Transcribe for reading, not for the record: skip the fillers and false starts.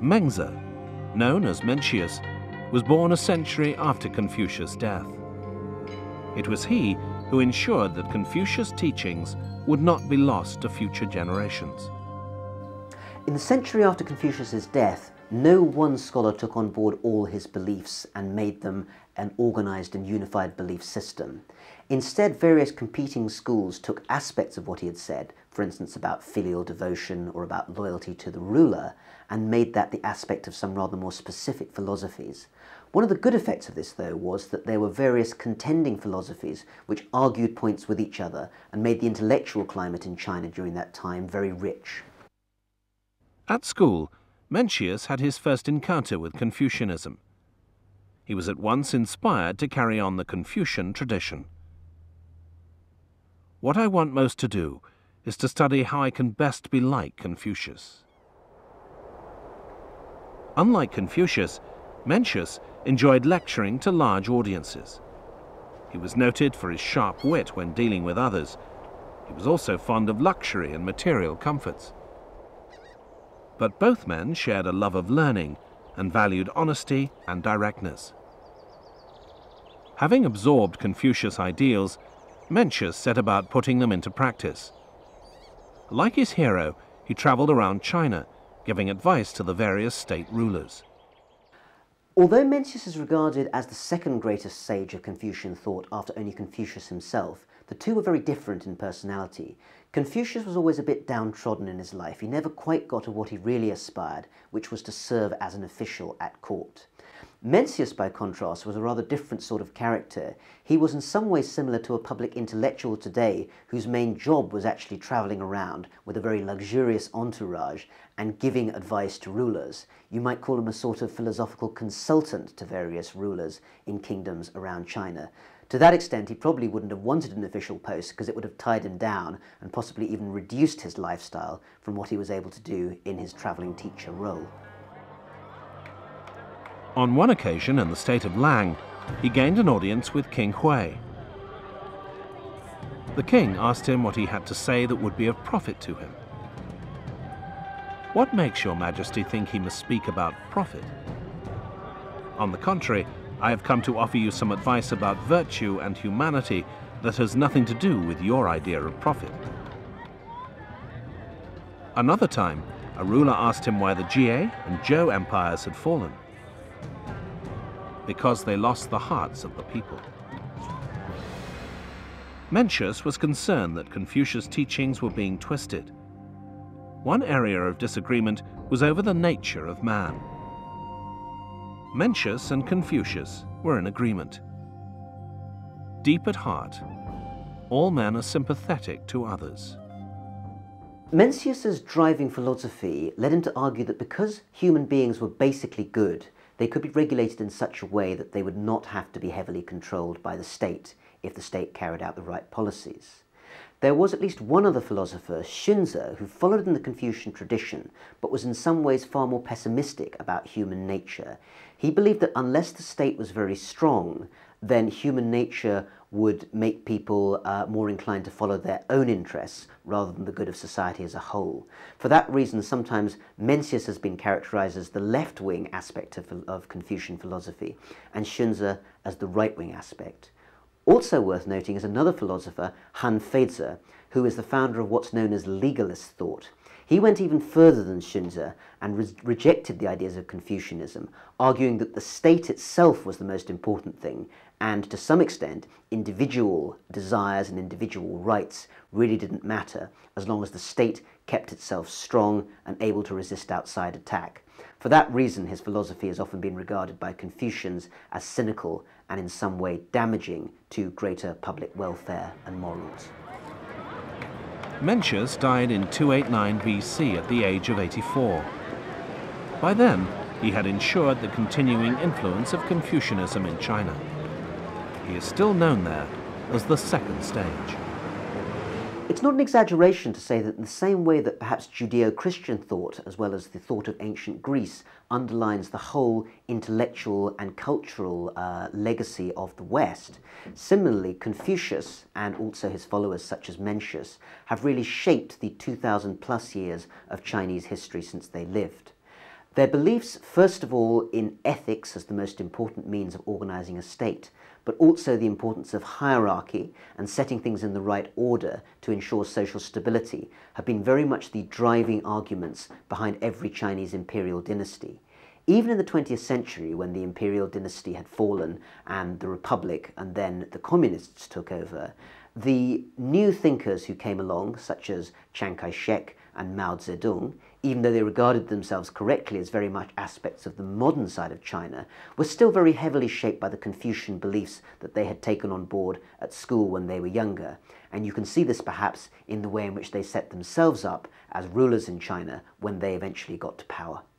Mengzi, known as Mencius, was born a century after Confucius' death. It was he who ensured that Confucius' teachings would not be lost to future generations. In the century after Confucius' death, no one scholar took on board all his beliefs and made them an organized and unified belief system. Instead, various competing schools took aspects of what he had said, for instance about filial devotion or about loyalty to the ruler, and made that the aspect of some rather more specific philosophies. One of the good effects of this, though, was that there were various contending philosophies which argued points with each other and made the intellectual climate in China during that time very rich. At school, Mencius had his first encounter with Confucianism. He was at once inspired to carry on the Confucian tradition. What I want most to do is to study how I can best be like Confucius. Unlike Confucius, Mencius enjoyed lecturing to large audiences. He was noted for his sharp wit when dealing with others. He was also fond of luxury and material comforts. But both men shared a love of learning and valued honesty and directness. Having absorbed Confucius' ideals, Mencius set about putting them into practice. Like his hero, he traveled around China, giving advice to the various state rulers. Although Mencius is regarded as the second greatest sage of Confucian thought after only Confucius himself, the two were very different in personality. Confucius was always a bit downtrodden in his life. He never quite got to what he really aspired, which was to serve as an official at court. Mencius, by contrast, was a rather different sort of character. He was in some ways similar to a public intellectual today whose main job was actually travelling around with a very luxurious entourage and giving advice to rulers. You might call him a sort of philosophical consultant to various rulers in kingdoms around China. To that extent, he probably wouldn't have wanted an official post because it would have tied him down and possibly even reduced his lifestyle from what he was able to do in his travelling teacher role. On one occasion in the state of Lang, he gained an audience with King Hui. The king asked him what he had to say that would be of profit to him. "What makes your majesty think he must speak about profit?" "On the contrary, I have come to offer you some advice about virtue and humanity that has nothing to do with your idea of profit." Another time, a ruler asked him why the Jie and Zhou empires had fallen. "Because they lost the hearts of the people." Mencius was concerned that Confucius' teachings were being twisted. One area of disagreement was over the nature of man. Mencius and Confucius were in agreement. Deep at heart, all men are sympathetic to others. Mencius's driving philosophy led him to argue that because human beings were basically good, they could be regulated in such a way that they would not have to be heavily controlled by the state if the state carried out the right policies. There was at least one other philosopher, Xunzi, who followed in the Confucian tradition, but was in some ways far more pessimistic about human nature. He believed that unless the state was very strong, then human nature would make people more inclined to follow their own interests rather than the good of society as a whole. For that reason, sometimes Mencius has been characterized as the left-wing aspect of Confucian philosophy, and Xunzi as the right-wing aspect. Also worth noting is another philosopher, Han Feizi, who is the founder of what's known as legalist thought. He went even further than Xunzi and rejected the ideas of Confucianism, arguing that the state itself was the most important thing, and to some extent, individual desires and individual rights really didn't matter, as long as the state kept itself strong and able to resist outside attack. For that reason, his philosophy has often been regarded by Confucians as cynical and in some way damaging to greater public welfare and morals. Mencius died in 289 BC at the age of 84. By then, he had ensured the continuing influence of Confucianism in China. He is still known there as the second stage. It's not an exaggeration to say that in the same way that perhaps Judeo-Christian thought, as well as the thought of ancient Greece, underlines the whole intellectual and cultural legacy of the West, similarly Confucius and also his followers such as Mencius have really shaped the 2,000 plus years of Chinese history since they lived. Their beliefs, first of all, in ethics as the most important means of organising a state, but also the importance of hierarchy and setting things in the right order to ensure social stability, have been very much the driving arguments behind every Chinese imperial dynasty. Even in the 20th century, when the imperial dynasty had fallen and the republic and then the communists took over, the new thinkers who came along, such as Chiang Kai-shek and Mao Zedong, even though they regarded themselves correctly as very much aspects of the modern side of China, were still very heavily shaped by the Confucian beliefs that they had taken on board at school when they were younger. And you can see this perhaps in the way in which they set themselves up as rulers in China when they eventually got to power.